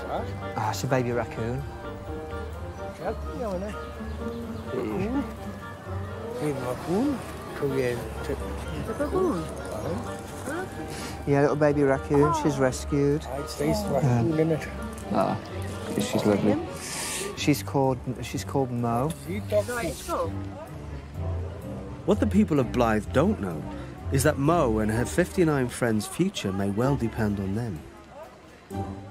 Ah, it's a baby raccoon. Baboon. Yeah, little baby raccoon. She's rescued. Raccoon, isn't it? Ah, she's lovely. She's called Mo. What the people of Blythe don't know is that Mo and her 59 friends' future may well depend on them.